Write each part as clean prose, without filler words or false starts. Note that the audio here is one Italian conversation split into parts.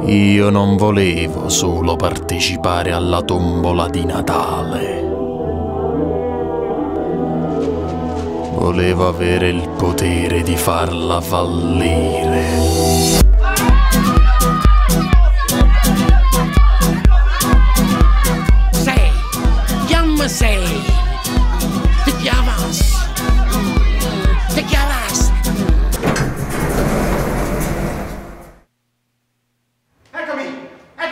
Io non volevo solo partecipare alla tombola di Natale. Volevo avere il potere di farla fallire. Sei, te chiamas. Eccomi.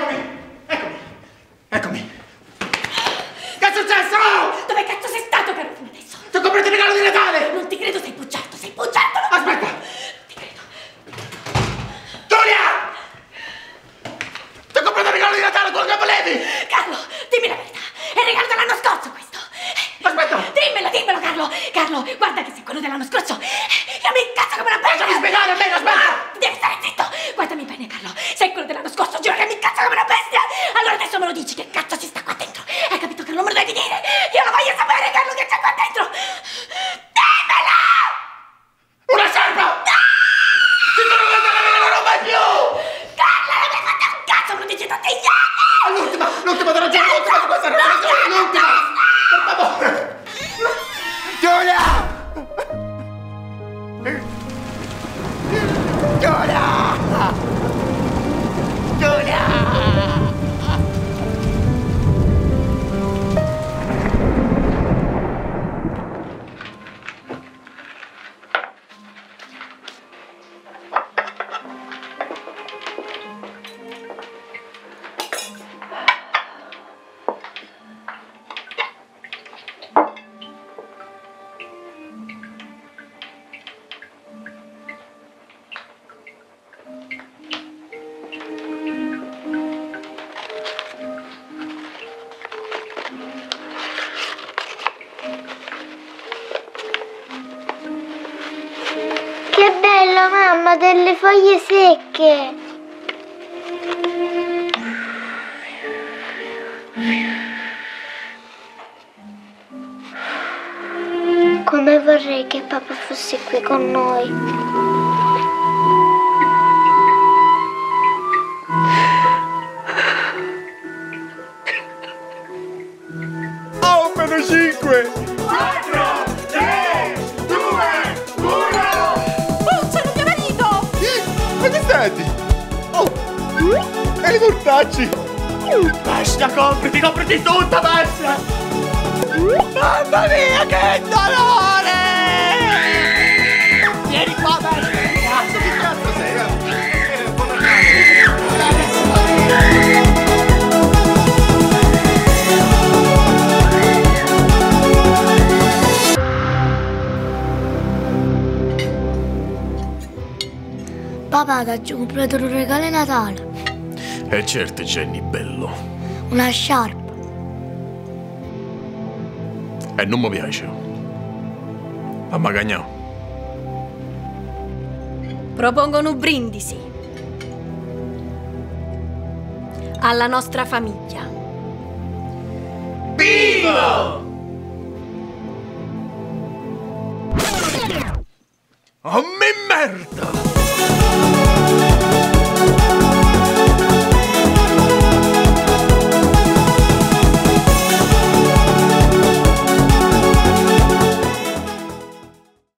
Che è successo? Dove cazzo sei stato per fino adesso? Ti ho comprato il regalo di Natale! Non ti credo, sei bugiardo! Aspetta! Non ti credo. Giulia! Ti ho comprato il regalo di Natale, quello che volevi! Carlo, dimmi la verità! È il regalo dell'anno scorso questo! Aspetta! Dimmelo, Carlo! Carlo, guarda che sei quello dell'anno scorso! Io mi incazzo come una bestia! Lasciami spiegare almeno, aspetta! Devi stare zitto! Guardami bene, Carlo! Sei quello dell'anno scorso, giuro che mi incazzo come una bestia! Allora adesso me lo dici, che cazzo ci sta qua dentro? Hai capito, Carlo? Me lo devi dire! Io lo voglio sapere, Carlo, che c'è qua dentro! Dimmelo! Una serpa! Ti sono andata a vedere, non vai più! Carlo, non mi hai fatto un cazzo, me lo dici tutti gli anni! L'ultima da ragione, l'ultima di questa ragione, l'ultima! Per favore! Giulia! Che bello, mamma, delle foglie secche. Come vorrei che papà fosse qui con noi. Oh, meno 5! 4, 3, 2, 1! Oh, c'è mio marito! Ma che siete? Oh! E i mortacci! Bestia, copriti tutta, bestia! Mamma mia, che dolore! Vieni qua, bestia! Che cazzo sei? Papà, ti ho comprato un regalo di Natale. E certo, Jenny, bello. Una sciarpa. E non mi piace. Ma magagnò. Propongono un brindisi alla nostra famiglia. Vivo! Oh, me merda!